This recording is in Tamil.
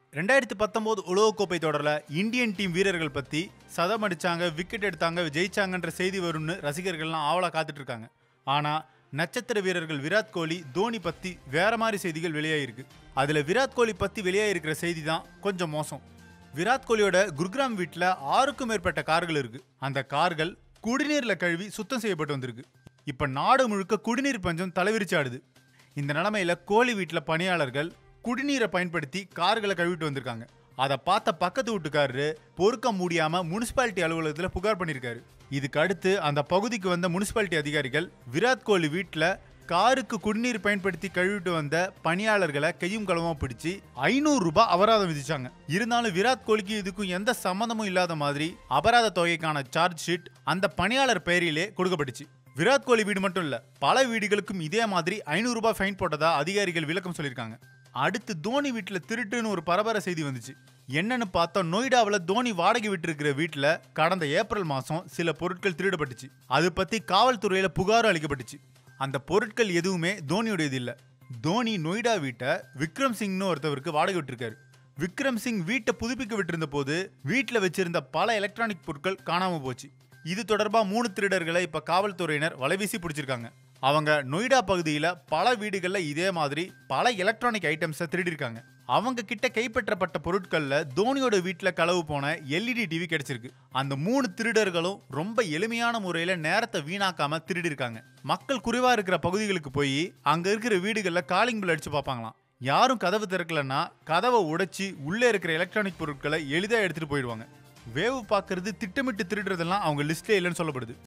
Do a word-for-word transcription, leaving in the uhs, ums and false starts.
ரெண்டாயிரத்து பத்தொன்பது உலகக்கோப்பை தொடர்ல இந்தியன் டீம் வீரர்கள் பத்தி சதம் அடிச்சாங்க, விக்கெட் எடுத்தாங்க, ஜெயிச்சாங்கன்ற செய்தி வரும்னு ரசிகர்கள்லாம் ஆவலா காத்துட்டு இருக்காங்க. ஆனா நட்சத்திர வீரர்கள் விராட் கோலி, தோனி பத்தி வேற மாதிரி செய்திகள் வெளியாயிருக்கு. அதுல விராட் கோலி பத்தி வெளியாயிருக்கிற செய்தி தான் கொஞ்சம் மோசம். விராட் கோலியோட குர்கிராம் வீட்டில் ஆறுக்கும் மேற்பட்ட கார்கள் இருக்கு. அந்த கார்கள் குடிநீர்ல கழுவி சுத்தம் செய்யப்பட்டு வந்திருக்கு. இப்ப நாடு முழுக்க குடிநீர் பஞ்சம் தலைவிரிச்சாடுது. இந்த நிலைமையில கோலி வீட்டில் பணியாளர்கள் குடிநீரை பயன்படுத்தி கார்களை கழுவிட்டு வந்திருக்காங்க. அதை பார்த்த பக்கத்து வீட்டுக்காரரு பொறுக்க முடியாம முனிசிபாலிட்டி அலுவலகத்தில் புகார் பண்ணியிருக்காரு. இதுக்கு அடுத்து அந்த பகுதிக்கு வந்த முனிசிபாலிட்டி அதிகாரிகள் விராட் கோலி வீட்டில் காருக்கு குடிநீர் பயன்படுத்தி கழுவிட்டு வந்த பணியாளர்களை கையும் களமா பிடிச்சி ஐநூறு ரூபாய் அபராதம் விதிச்சாங்க. இருந்தாலும் விராட் கோலிக்கு இதுக்கும் எந்த சம்மந்தமும் இல்லாத மாதிரி அபராத தொகைக்கான சார்ஜ் ஷீட் அந்த பணியாளர் பெயரிலே கொடுக்கப்பட்டுச்சு. விராட் கோலி வீடு மட்டும் இல்ல, பல வீடுகளுக்கும் இதே மாதிரி ஐநூறு ரூபாய் ஃபைன் போட்டதா அதிகாரிகள் விளக்கம் சொல்லியிருக்காங்க. அடுத்து தோனி வீட்டில் திருட்டுன்னு ஒரு பரபர செய்தி வந்துச்சு. என்னன்னு பார்த்தா நொய்டாவில் தோனி வாடகை விட்டு இருக்கிற வீட்டில் கடந்த ஏப்ரல் மாசம் சில பொருட்கள் திருடப்பட்டுச்சு. அது பத்தி காவல்துறையில புகாரும் அளிக்கப்பட்டுச்சு. அந்த பொருட்கள் எதுவுமே தோனியோட இது இல்ல. தோனி நொய்டா வீட்டை விக்ரம் சிங்னு ஒருத்தவருக்கு வாடகை விட்டுருக்காரு. விக்ரம் சிங் வீட்டை புதுப்பிக்க விட்டிருந்த போது வீட்டில் வச்சிருந்த பல எலக்ட்ரானிக் பொருட்கள் காணாம போச்சு. இது தொடர்பா மூணு திருடர்களை இப்ப காவல்துறையினர் வலைவீசி பிடிச்சிருக்காங்க. அவங்க நொய்டா பகுதியில பல வீடுகள்ல இதே மாதிரி பல எலக்ட்ரானிக் ஐட்டம்ஸை திருடிருக்காங்க. அவங்க கிட்ட கைப்பற்றப்பட்ட பொருட்கள்ல தோனியோட வீட்டுல களவு போன எல்இடி டிவி கிடைச்சிருக்கு. அந்த மூணு திருடர்களும் ரொம்ப எளிமையான முறையில நேரத்தை வீணாக்காம திருடி இருக்காங்க. மக்கள் குறைவா இருக்கிற பகுதிகளுக்கு போய் அங்க இருக்கிற வீடுகள்ல காலிங் பில் அடிச்சு பார்ப்பாங்களாம். யாரும் கதவு திறக்கலன்னா கதவை உடைச்சி உள்ளே இருக்கிற எலக்ட்ரானிக் பொருட்களை எளிதா எடுத்துட்டு போயிடுவாங்க. வேவு பார்க்கறது, திட்டமிட்டு திருடுறதெல்லாம் அவங்க லிஸ்ட்ல இல்லைன்னு சொல்லப்படுது.